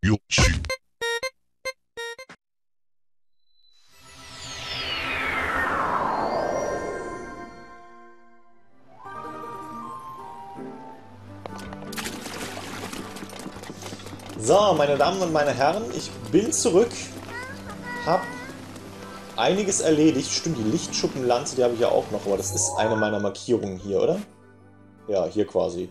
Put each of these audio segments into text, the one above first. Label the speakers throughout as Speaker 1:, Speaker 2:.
Speaker 1: Yoshi.
Speaker 2: So, meine Damen und meine Herren, ich bin zurück, hab einiges erledigt. Stimmt, die Lichtschuppenlanze, die habe ich ja auch noch, aber das ist eine meiner Markierungen hier, oder? Ja, hier quasi.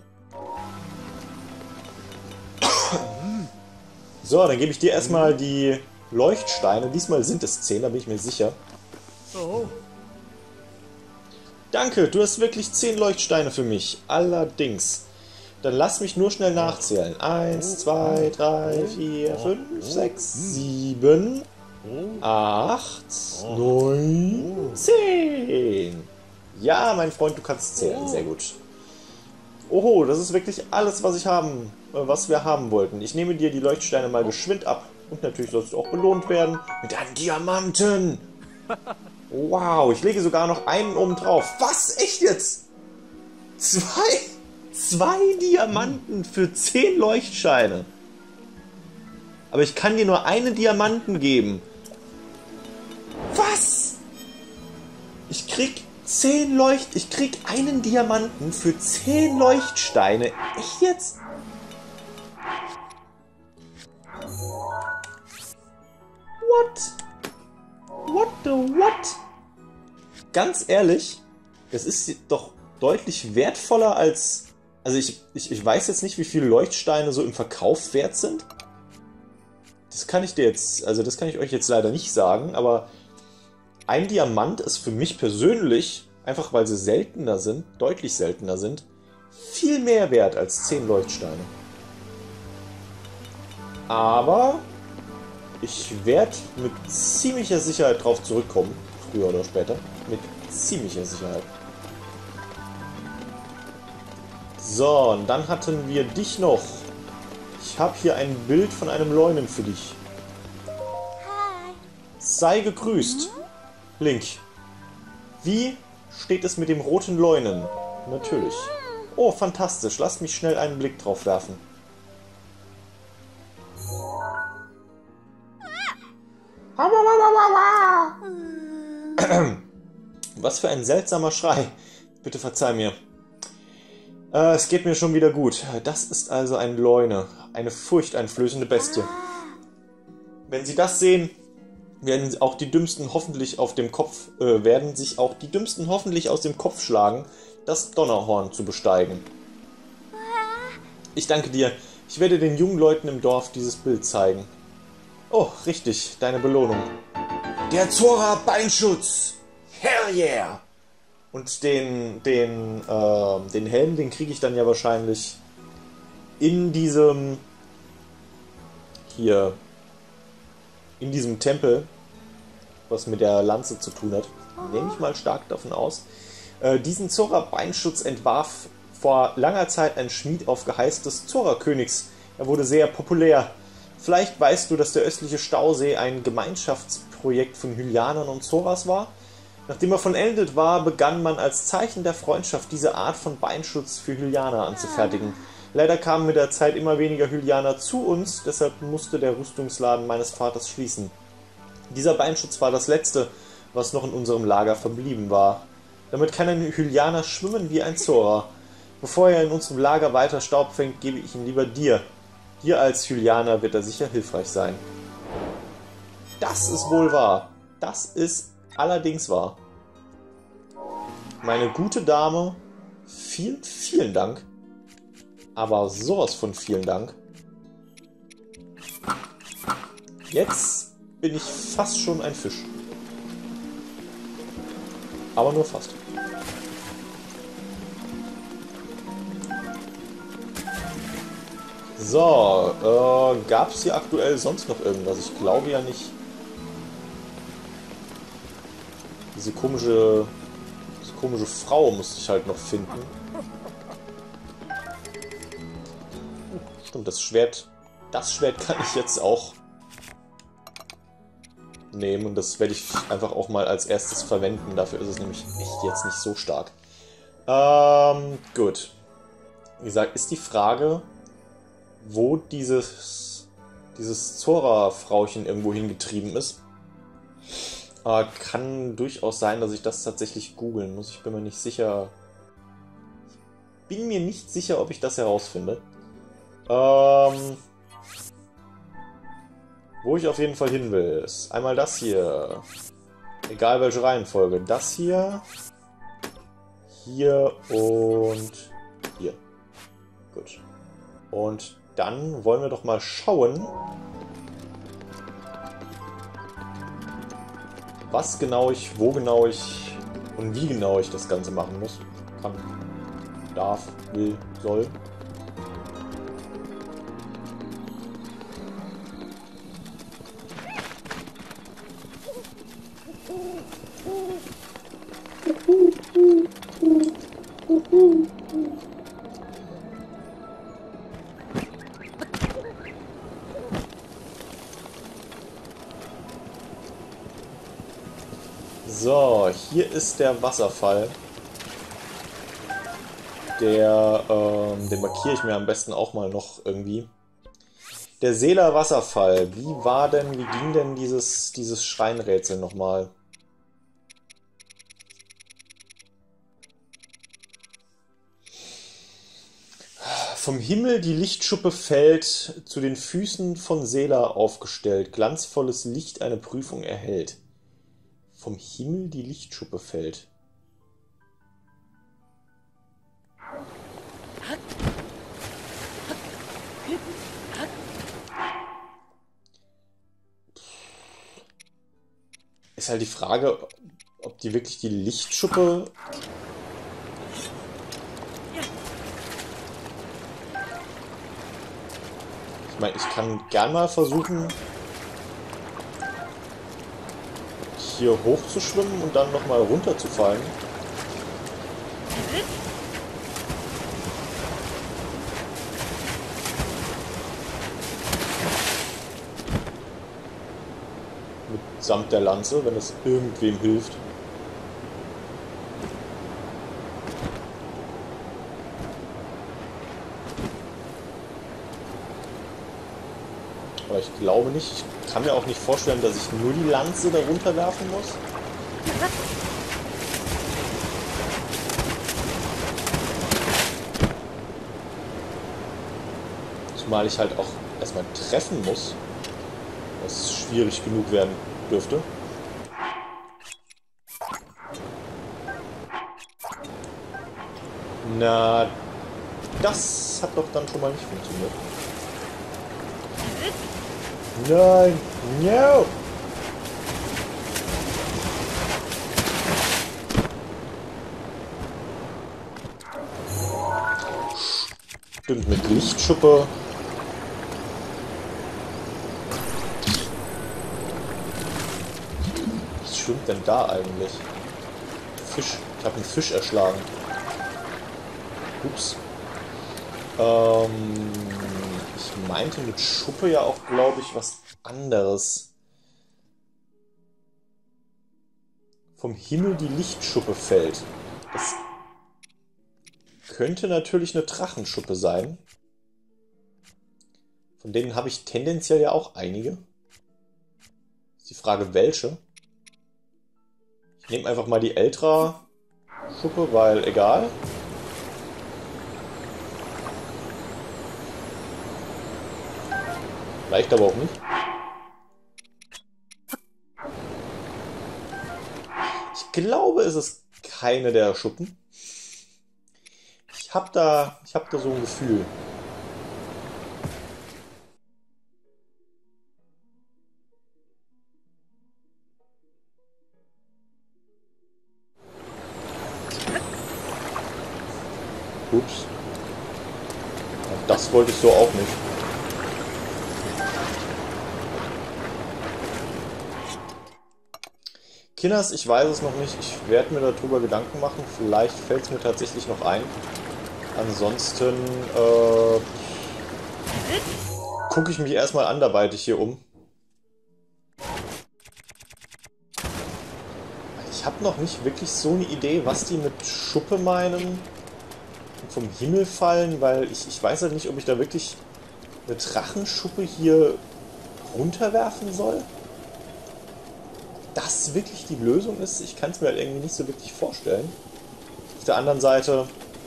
Speaker 2: So, dann gebe ich dir erstmal die Leuchtsteine. Diesmal sind es 10, da bin ich mir sicher.
Speaker 3: Oh.
Speaker 2: Danke, du hast wirklich 10 Leuchtsteine für mich. Allerdings. Dann lass mich nur schnell nachzählen. 1, 2, 3, 4, 5, 6, 7, 8, 9, 10. Ja, mein Freund, du kannst zählen. Sehr gut. Oho, das ist wirklich alles, was wir haben wollten. Ich nehme dir die Leuchtsteine mal geschwind ab. Und natürlich sollst du auch belohnt werden mit einem Diamanten. Wow, ich lege sogar noch einen oben drauf. Was? Echt jetzt? Zwei Diamanten für 10 Leuchtsteine. Aber ich kann dir nur einen Diamanten geben. Was? Ich krieg einen Diamanten für 10 Leuchtsteine. Echt jetzt? What the what? Ganz ehrlich, das ist doch deutlich wertvoller als... Also ich weiß jetzt nicht, wie viele Leuchtsteine so im Verkauf wert sind. Das kann ich euch jetzt leider nicht sagen, aber ein Diamant ist für mich persönlich, einfach weil sie seltener sind, deutlich seltener sind, viel mehr wert als 10 Leuchtsteine. Aber ich werde mit ziemlicher Sicherheit drauf zurückkommen, früher oder später, mit ziemlicher Sicherheit. So, und dann hatten wir dich noch. Ich habe hier ein Bild von einem Leunen für dich. Sei gegrüßt. Link. Wie steht es mit dem roten Leunen? Natürlich. Oh, fantastisch. Lass mich schnell einen Blick drauf werfen. Was für ein seltsamer Schrei. Bitte verzeih mir. Es geht mir schon wieder gut. Das ist also ein Leune. Eine furchteinflößende Bestie. Wenn Sie das sehen, werden sich auch die Dümmsten hoffentlich aus dem Kopf schlagen, das Donnerhorn zu besteigen. Ich danke dir. Ich werde den jungen Leuten im Dorf dieses Bild zeigen. Oh, richtig, deine Belohnung. Der Zora Beinschutz! Hell yeah! Und den Helm, den kriege ich dann ja wahrscheinlich in diesem Tempel, was mit der Lanze zu tun hat. Nehme ich mal stark davon aus. Diesen Zora Beinschutz entwarf vor langer Zeit ein Schmied auf Geheiß des Zora-Königs. Er wurde sehr populär. Vielleicht weißt du, dass der östliche Stausee ein Gemeinschaftsprojekt von Hylianern und Zoras war? Nachdem er vollendet war, begann man als Zeichen der Freundschaft diese Art von Beinschutz für Hylianer anzufertigen. Leider kamen mit der Zeit immer weniger Hylianer zu uns, deshalb musste der Rüstungsladen meines Vaters schließen. Dieser Beinschutz war das letzte, was noch in unserem Lager verblieben war. Damit kann ein Hylianer schwimmen wie ein Zora. Bevor er in unserem Lager weiter Staub fängt, gebe ich ihn lieber dir. Dir als Hylianer wird er sicher hilfreich sein. Das ist wohl wahr. Das ist allerdings wahr. Meine gute Dame, vielen, vielen Dank. Aber sowas von vielen Dank. Jetzt bin ich fast schon ein Fisch. Aber nur fast. So, gab es hier aktuell sonst noch irgendwas? Ich glaube ja nicht. Diese komische Frau musste ich halt noch finden. Stimmt, das Schwert kann ich jetzt auch nehmen und das werde ich einfach auch mal als erstes verwenden. Dafür ist es nämlich echt jetzt nicht so stark. Gut. Wie gesagt, ist die Frage, wo dieses dieses Zora-Frauchen irgendwo hingetrieben ist. Kann durchaus sein, dass ich das tatsächlich googeln muss. Ich bin mir nicht sicher. Ich bin mir nicht sicher, ob ich das herausfinde. Wo ich auf jeden Fall hin will, ist einmal das hier. Egal welche Reihenfolge. Das hier. Hier und hier. Gut. Und dann wollen wir doch mal schauen, was genau ich, wo genau ich und wie genau ich das Ganze machen muss. Kann, darf, will, soll. So, hier ist der Wasserfall. Den markiere ich mir am besten auch mal noch irgendwie. Der Seeler Wasserfall. Wie ging denn dieses Schreinrätsel nochmal? Vom Himmel die Lichtschuppe fällt, zu den Füßen von Seela aufgestellt. Glanzvolles Licht eine Prüfung erhält. Vom Himmel die Lichtschuppe fällt. Ist halt die Frage, ob die wirklich die Lichtschuppe... Ich meine, ich kann gern mal versuchen, hier hoch zu schwimmen und dann nochmal runter zu fallen. Mitsamt der Lanze, wenn es irgendwem hilft. Aber ich glaube nicht. Ich kann mir auch nicht vorstellen, dass ich nur die Lanze darunter werfen muss. Zumal ich halt auch erstmal treffen muss. Was schwierig genug werden dürfte. Na, das hat doch dann schon mal nicht funktioniert. Nein! No! Stimmt, mit Lichtschuppe. Was schwimmt denn da eigentlich? Fisch. Ich habe einen Fisch erschlagen. Ups. Ich meinte mit Schuppe ja auch, glaube ich, was anderes. Vom Himmel die Lichtschuppe fällt. Das könnte natürlich eine Drachenschuppe sein. Von denen habe ich tendenziell ja auch einige. Ist die Frage, welche. Ich nehme einfach mal die Eltra-Schuppe, weil egal. Vielleicht aber auch nicht. Ich glaube, es ist keine der Schuppen. Ich hab da so ein Gefühl. Ups. Das wollte ich so auch nicht. Kinders, ich weiß es noch nicht. Ich werde mir darüber Gedanken machen. Vielleicht fällt es mir tatsächlich noch ein. Ansonsten gucke ich mich erstmal anderweitig hier um. Ich habe noch nicht wirklich so eine Idee, was die mit Schuppe meinen. Und vom Himmel fallen, weil ich weiß halt nicht, ob ich da wirklich eine Drachenschuppe hier runterwerfen soll? Das wirklich die Lösung ist? Ich kann es mir halt irgendwie nicht so wirklich vorstellen. Auf der anderen Seite,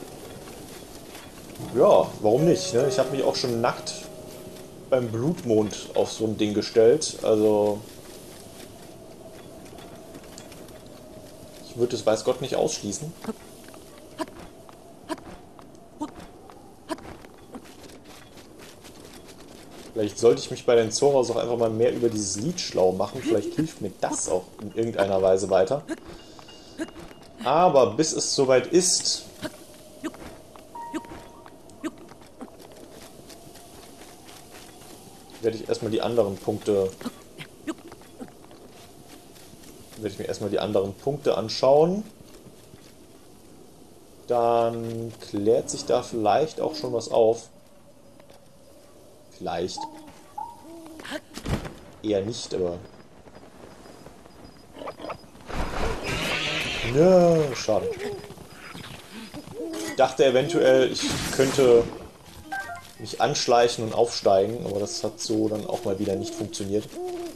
Speaker 2: ja, warum nicht? Ne? Ich habe mich auch schon nackt beim Blutmond auf so ein Ding gestellt. Also, ich würde es weiß Gott nicht ausschließen. Vielleicht sollte ich mich bei den Zoras auch einfach mal mehr über dieses Lied schlau machen. Vielleicht hilft mir das auch in irgendeiner Weise weiter. Aber bis es soweit ist, werde ich erstmal die anderen Punkte... werde ich mir erstmal die anderen Punkte anschauen. Dann klärt sich da vielleicht auch schon was auf. Vielleicht. Eher nicht, aber... Ja, schade. Ich dachte eventuell, ich könnte mich anschleichen und aufsteigen, aber das hat so dann auch mal wieder nicht funktioniert.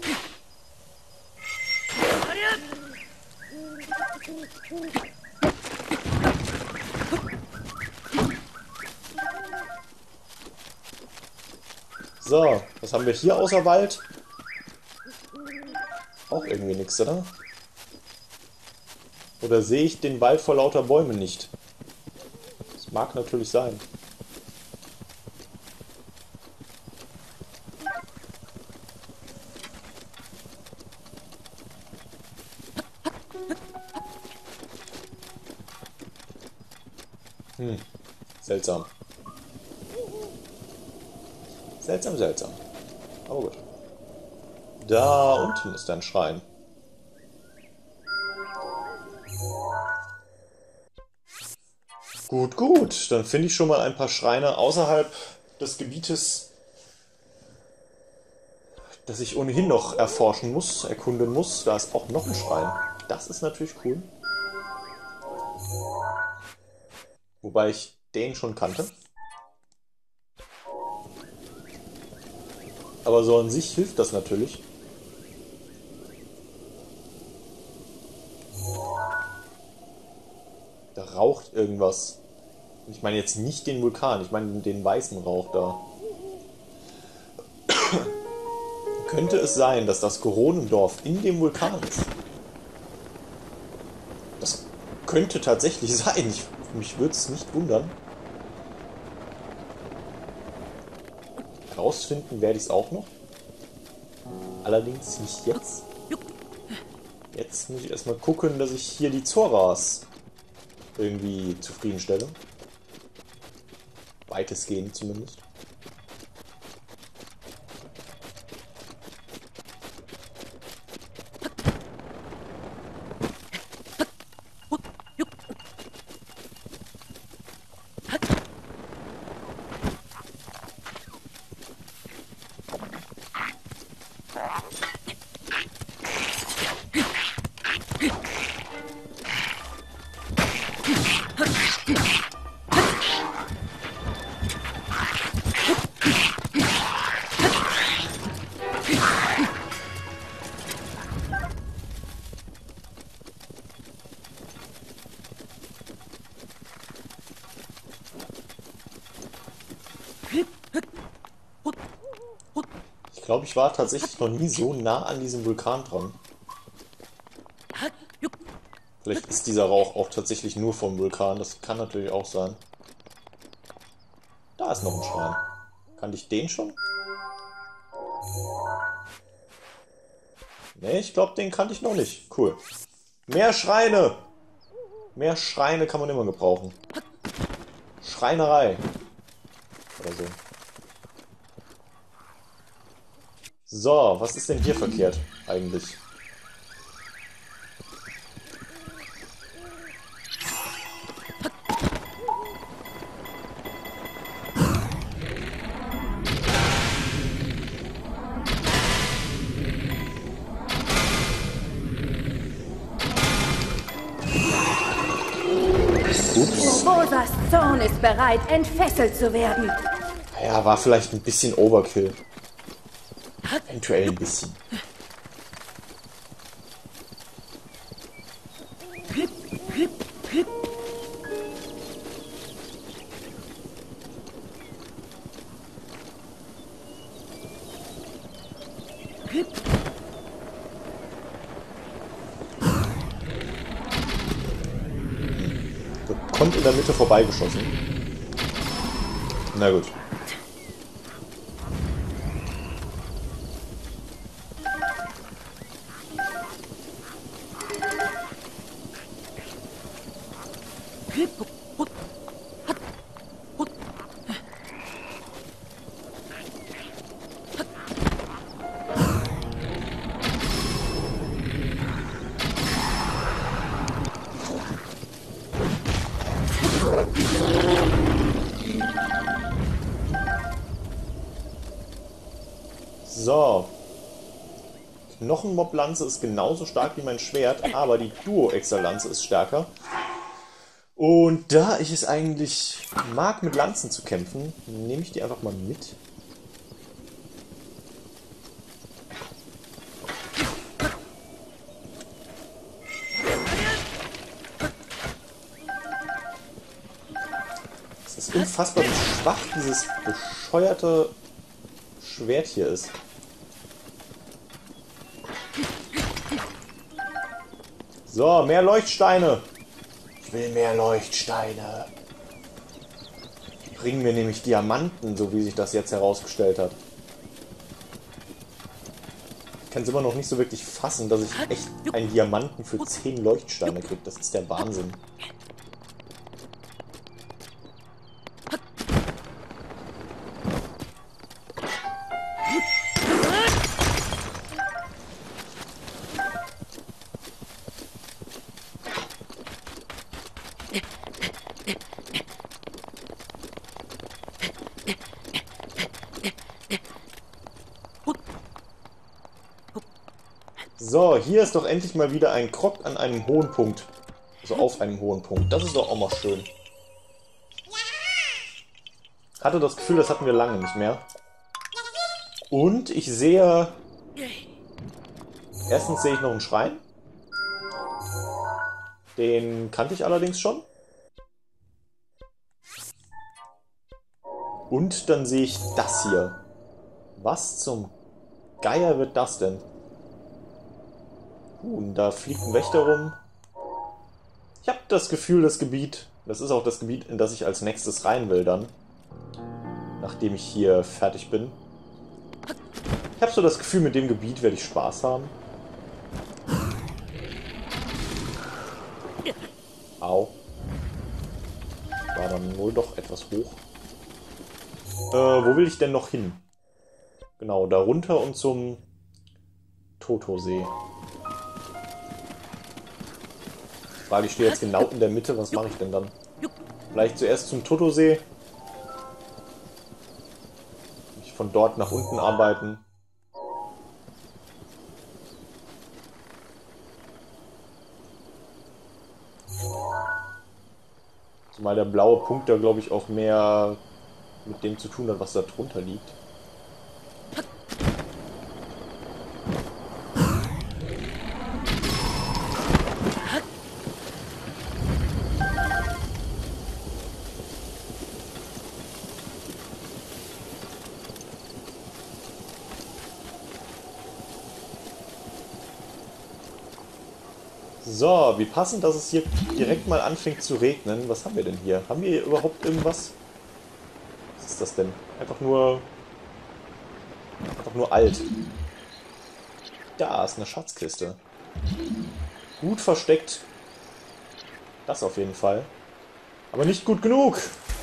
Speaker 2: So, was haben wir hier außer Wald? Auch irgendwie nichts, oder? Oder sehe ich den Wald vor lauter Bäumen nicht? Das mag natürlich sein. Seltsam. Seltsam, seltsam. Aber gut. Da unten ist ein Schrein. Gut, gut. Dann finde ich schon mal ein paar Schreine außerhalb des Gebietes, das ich ohnehin noch erforschen muss, erkunden muss. Da ist auch noch ein Schrein. Das ist natürlich cool. Wobei ich den schon kannte. Aber so an sich hilft das natürlich. Da raucht irgendwas. Ich meine jetzt nicht den Vulkan, ich meine den weißen Rauch da. Könnte es sein, dass das Goronendorf in dem Vulkan ist? Das könnte tatsächlich sein. Mich würde es nicht wundern. Herausfinden werde ich es auch noch. Allerdings nicht jetzt. Jetzt muss ich erstmal gucken, dass ich hier die Zoras irgendwie zufriedenstelle. Weitestgehend zumindest. Ich glaube, ich war tatsächlich noch nie so nah an diesem Vulkan dran. Vielleicht ist dieser Rauch auch tatsächlich nur vom Vulkan. Das kann natürlich auch sein. Da ist noch ein Schrein. Kannte ich den schon? Ne, ich glaube, den kannte ich noch nicht. Cool. Mehr Schreine! Mehr Schreine kann man immer gebrauchen. Schreinerei. Oder so. So, was ist denn hier verkehrt eigentlich? Ups.
Speaker 1: Rosas Zorn ist bereit, entfesselt zu werden.
Speaker 2: Ja, war vielleicht ein bisschen Overkill. Eventuell ein bisschen. Kommt in der Mitte vorbeigeschossen. Na gut. So. Knochenmob-Lanze ist genauso stark wie mein Schwert, aber die Duo-Exer-Lanze ist stärker. Und da ich es eigentlich mag, mit Lanzen zu kämpfen, nehme ich die einfach mal mit. Es ist unfassbar, wie schwach dieses bescheuerte Schwert hier ist. So, mehr Leuchtsteine. Ich will mehr Leuchtsteine. Bringen mir nämlich Diamanten, so wie sich das jetzt herausgestellt hat. Ich kann es immer noch nicht so wirklich fassen, dass ich echt einen Diamanten für 10 Leuchtsteine kriege. Das ist der Wahnsinn. So, hier ist doch endlich mal wieder ein Krog an einem hohen Punkt. Also auf einem hohen Punkt. Das ist doch auch mal schön. Hatte das Gefühl, das hatten wir lange nicht mehr. Und ich sehe... Erstens sehe ich noch einen Schrein. Den kannte ich allerdings schon. Und dann sehe ich das hier. Was zum Geier wird das denn? Und da fliegt ein Wächter rum. Ich habe das Gefühl, das Gebiet... Das ist auch das Gebiet, in das ich als nächstes rein will dann. Nachdem ich hier fertig bin. Ich habe so das Gefühl, mit dem Gebiet werde ich Spaß haben. Au. War dann wohl doch etwas hoch. Wo will ich denn noch hin? Genau, da runter und zum Totosee. Frage, ich stehe jetzt genau in der Mitte, was mache ich denn dann? Vielleicht zuerst zum Totosee. Mich von dort nach unten arbeiten. Zumal der blaue Punkt da, glaube ich, auch mehr mit dem zu tun hat, was da drunter liegt. So, wie passend, dass es hier direkt mal anfängt zu regnen. Was haben wir denn hier? Haben wir hier überhaupt irgendwas? Was ist das denn? Einfach nur alt. Da ist eine Schatzkiste. Gut versteckt. Das auf jeden Fall. Aber nicht gut genug.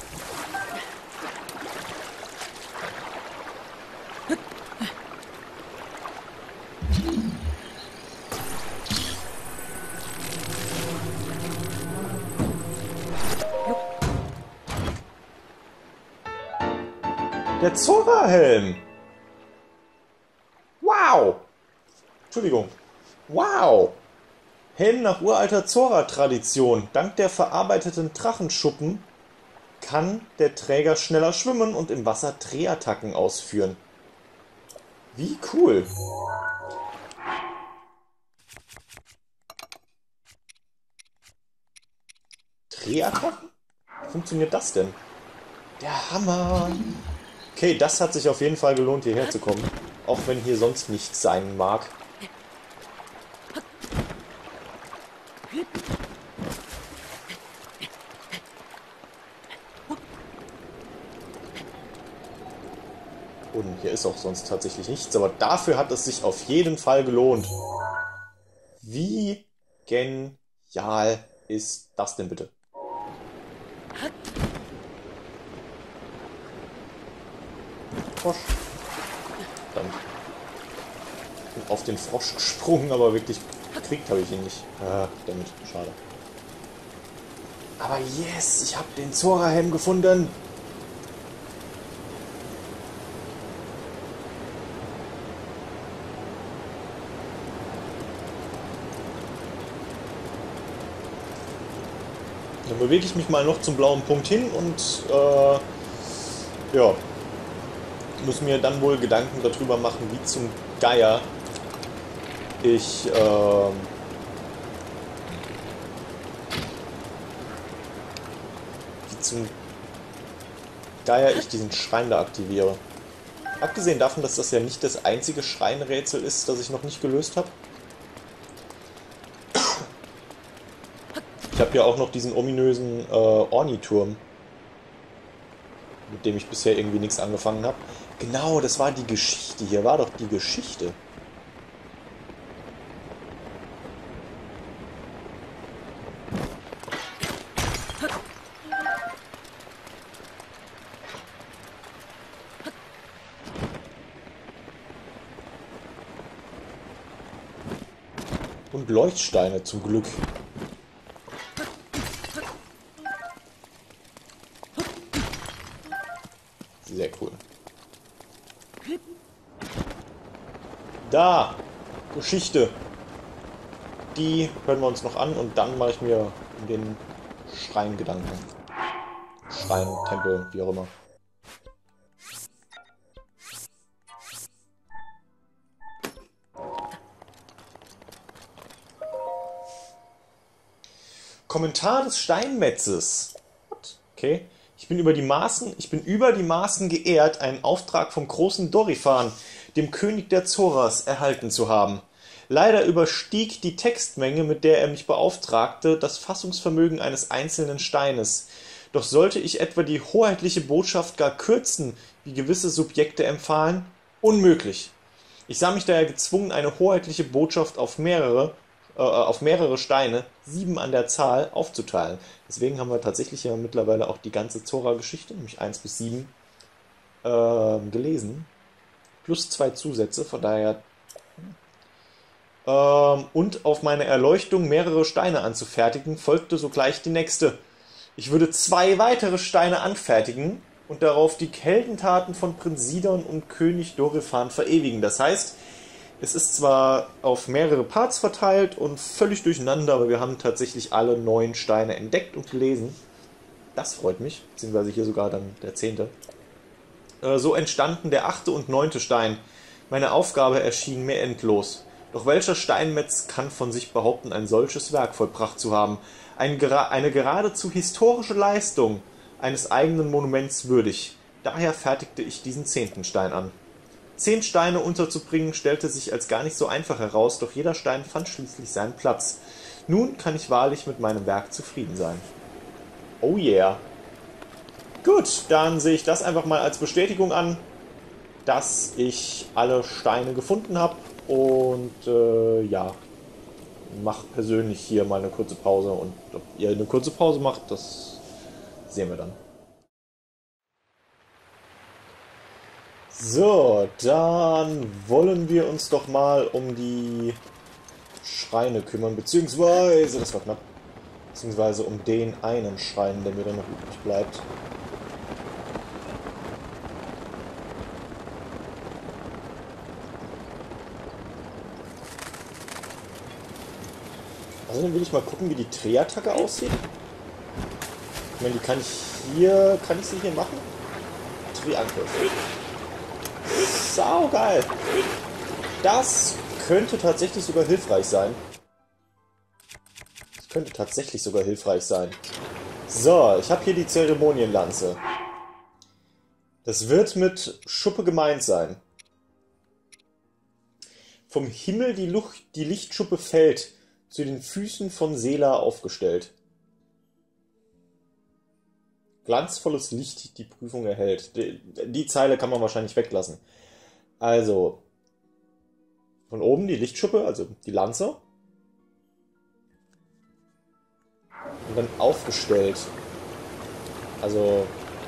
Speaker 2: Der Zora-Helm! Wow! Entschuldigung. Wow! Helm nach uralter Zora-Tradition. Dank der verarbeiteten Drachenschuppen kann der Träger schneller schwimmen und im Wasser Drehattacken ausführen. Wie cool. Drehattacken? Wie funktioniert das denn? Der Hammer. Okay, das hat sich auf jeden Fall gelohnt, hierher zu kommen. Auch wenn hier sonst nichts sein mag. Und hier ist auch sonst tatsächlich nichts, aber dafür hat es sich auf jeden Fall gelohnt. Wie genial ist das denn bitte? Frosch. Verdammt. Ich bin auf den Frosch gesprungen, aber wirklich gekriegt habe ich ihn nicht. Ah, damit. Schade. Aber yes, ich habe den Zora-Helm gefunden. Dann bewege ich mich mal noch zum blauen Punkt hin und ja, muss mir dann wohl Gedanken darüber machen, wie zum Geier ich diesen Schrein da aktiviere. Abgesehen davon, dass das ja nicht das einzige Schreinrätsel ist, das ich noch nicht gelöst habe. Ich habe ja auch noch diesen ominösen Orni-Turm, mit dem ich bisher irgendwie nichts angefangen habe. Genau, das war die Geschichte. Hier war doch die Geschichte. Und Leuchtsteine zum Glück. Sehr cool. Da! Geschichte. Die hören wir uns noch an und dann mache ich mir um den Schrein Gedanken. Schrein, Tempel, wie auch immer. Kommentar des Steinmetzes. Okay. Ich bin über die Maßen geehrt, einen Auftrag vom großen Dorifan, dem König der Zoras, erhalten zu haben. Leider überstieg die Textmenge, mit der er mich beauftragte, das Fassungsvermögen eines einzelnen Steines. Doch sollte ich etwa die hoheitliche Botschaft gar kürzen, wie gewisse Subjekte empfahlen? Unmöglich. Ich sah mich daher gezwungen, eine hoheitliche Botschaft auf mehrere Steine, 7 an der Zahl, aufzuteilen. Deswegen haben wir tatsächlich ja mittlerweile auch die ganze Zora-Geschichte, nämlich 1 bis 7, gelesen. Plus 2 Zusätze, von daher... und auf meine Erleuchtung, mehrere Steine anzufertigen, folgte sogleich die nächste. Ich würde 2 weitere Steine anfertigen und darauf die Heldentaten von Prinz Sidon und König Dorifan verewigen. Das heißt, es ist zwar auf mehrere Parts verteilt und völlig durcheinander, aber wir haben tatsächlich alle 9 Steine entdeckt und gelesen. Das freut mich, beziehungsweise hier sogar dann der 10. So entstanden der 8. und 9. Stein. Meine Aufgabe erschien mir endlos. Doch welcher Steinmetz kann von sich behaupten, ein solches Werk vollbracht zu haben? Eine geradezu historische Leistung eines eigenen Monuments würdig. Daher fertigte ich diesen 10. Stein an. 10 Steine unterzubringen stellte sich als gar nicht so einfach heraus, doch jeder Stein fand schließlich seinen Platz. Nun kann ich wahrlich mit meinem Werk zufrieden sein. Oh yeah. Gut, dann sehe ich das einfach mal als Bestätigung an, dass ich alle Steine gefunden habe und ja, mache persönlich hier mal eine kurze Pause und ob ihr eine kurze Pause macht, das sehen wir dann. So, dann wollen wir uns doch mal um die Schreine kümmern, beziehungsweise, das war knapp, beziehungsweise um den einen Schrein, der mir dann noch übrig bleibt. Also dann will ich mal gucken, wie die Drehattacke aussieht. Ich meine, die kann ich sie hier machen? Drehangriff. saugeil. Das könnte tatsächlich sogar hilfreich sein. Das könnte tatsächlich sogar hilfreich sein. So, ich habe hier die Zeremonienlanze. Das wird mit Schuppe gemeint sein. Vom Himmel die Lichtschuppe fällt, zu den Füßen von Sela aufgestellt. Glanzvolles Licht die Prüfung erhält. Die Zeile kann man wahrscheinlich weglassen. Also, von oben die Lichtschuppe, also die Lanze. Und dann aufgestellt. Also...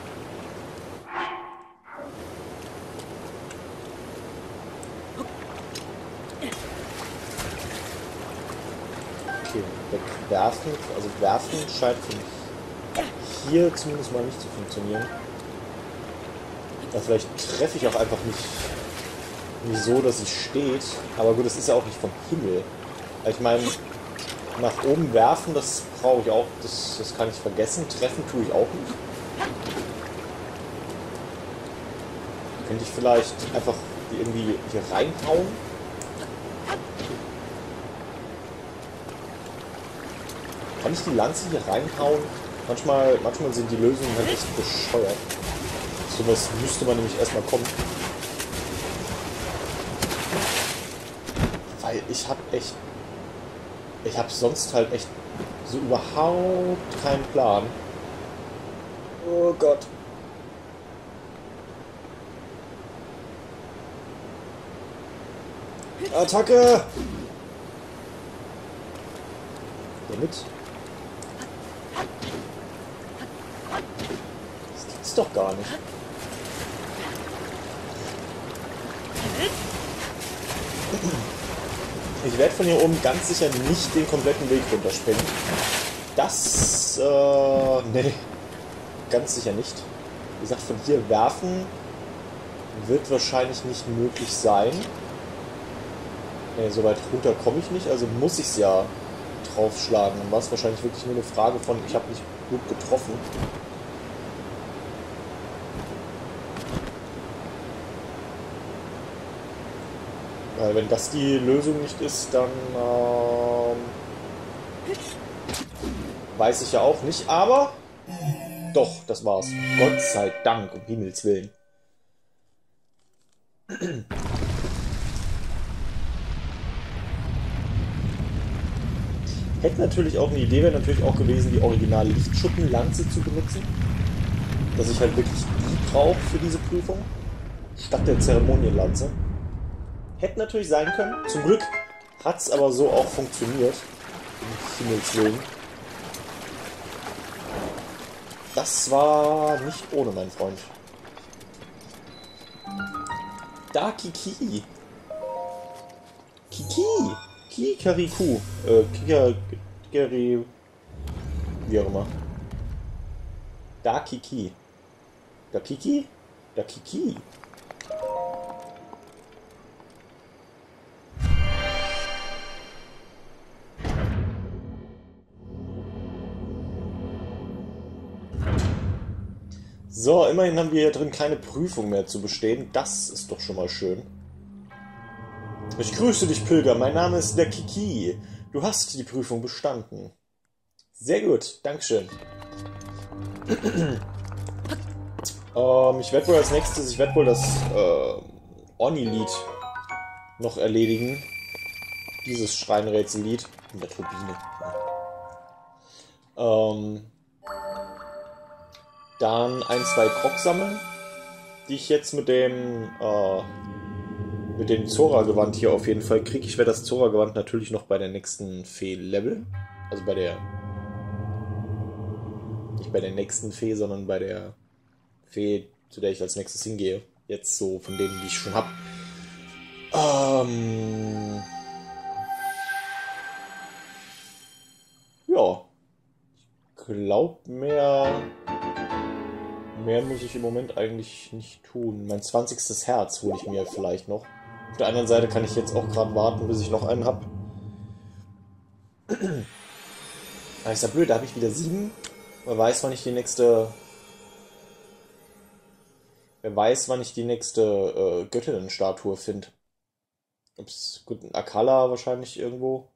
Speaker 2: Okay, wegwerfen, also werfen scheint für mich hier zumindest mal nicht zu funktionieren. Ja, vielleicht treffe ich auch einfach nicht so, dass sie steht. Aber gut, das ist ja auch nicht vom Himmel. Ich meine, nach oben werfen, das brauche ich auch, das kann ich vergessen. Treffen tue ich auch nicht. Könnte ich vielleicht einfach irgendwie hier reinhauen? Kann ich die Lanze hier reinhauen? Manchmal sind die Lösungen halt echt bescheuert. Sowas müsste man nämlich erstmal kommen. Weil ich habe sonst halt echt so überhaupt keinen Plan. Oh Gott. Attacke! Damit? Das gibt's doch gar nicht. Ich werde von hier oben ganz sicher nicht den kompletten Weg runterspringen. Das, nee. Ganz sicher nicht. Wie gesagt, von hier werfen wird wahrscheinlich nicht möglich sein. Nee, so weit runter komme ich nicht, also muss ich es ja draufschlagen. Dann war es wahrscheinlich wirklich nur eine Frage von, ich habe nicht gut getroffen. Weil wenn das die Lösung nicht ist, dann weiß ich ja auch nicht. Aber doch, das war's. Gott sei Dank, um Himmels Willen. Hätte natürlich auch eine Idee, wäre natürlich auch gewesen, die originale Lichtschuppenlanze zu benutzen. Dass ich halt wirklich die brauche für diese Prüfung. Statt der Zeremonienlanze. Hätte natürlich sein können. Zum Glück hat es aber so auch funktioniert. Um Himmels Willen. Das war nicht ohne, mein Freund. Da Kiki. Kiki. Kikariku. Kikari. Wie auch immer. Da Kiki. Da Kiki? Da Kiki. So, immerhin haben wir hier drin keine Prüfung mehr zu bestehen. Das ist doch schon mal schön. Ich grüße dich, Pilger. Mein Name ist der Kiki. Du hast die Prüfung bestanden. Sehr gut, Dankeschön. Ich werde wohl als nächstes, das Oni-Lied noch erledigen. Dieses Schreinrätsellied. In der Turbine. Dann 1, 2 Krog sammeln, die ich jetzt mit dem Zora-Gewand hier auf jeden Fall kriege. Ich werde das Zora-Gewand natürlich noch bei der nächsten Fee leveln. Also bei der... Nicht bei der nächsten Fee, sondern bei der Fee, zu der ich als nächstes hingehe. Jetzt so von denen, die ich schon habe. Ja. Ich glaube, mehr muss ich im Moment eigentlich nicht tun. Mein 20. Herz hole ich mir vielleicht noch. Auf der anderen Seite kann ich jetzt auch gerade warten, bis ich noch einen habe. Aber ist ja blöd, da habe ich wieder 7. Man weiß, wann ich die nächste Wer weiß, wann ich die nächste Göttinnenstatue finde. Gut, ein Akala wahrscheinlich irgendwo.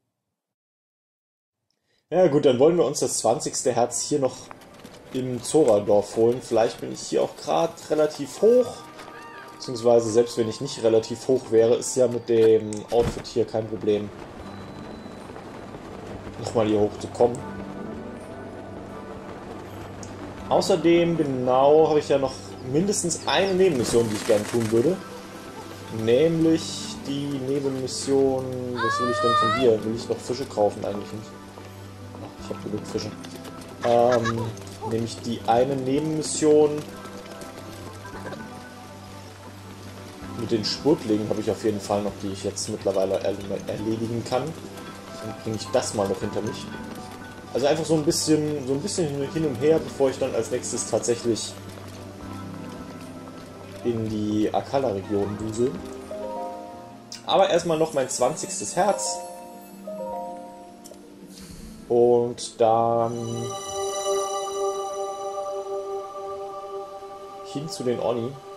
Speaker 2: Ja gut, dann wollen wir uns das 20. Herz hier noch im Zoradorf holen. Vielleicht bin ich hier auch gerade relativ hoch. Beziehungsweise selbst wenn ich nicht relativ hoch wäre, ist ja mit dem Outfit hier kein Problem, nochmal hier hoch zu kommen. Außerdem, genau, habe ich ja noch mindestens eine Nebenmission, die ich gerne tun würde. Nämlich die Nebenmission, was will ich denn von dir? Will ich noch Fische kaufen? Eigentlich nicht. Ach, ich habe genug Fische. Nämlich die eine Nebenmission mit den Spurtlingen habe ich auf jeden Fall noch, die ich jetzt mittlerweile erledigen kann. Dann bringe ich das mal noch hinter mich. Also einfach so ein bisschen hin und her, bevor ich dann als nächstes tatsächlich in die Akala-Region dusel. Aber erstmal noch mein 20. Herz. Und dann hin zu den Oni.